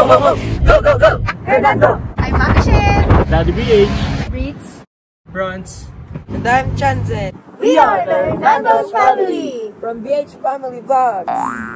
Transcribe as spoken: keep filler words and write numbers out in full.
go, go! Go, go, go! Hernando! I'm Makashin! Daddy B H! Breeds! Bronze. And I'm Chanzen. We are the Hernando's family! From B H Family Vlogs.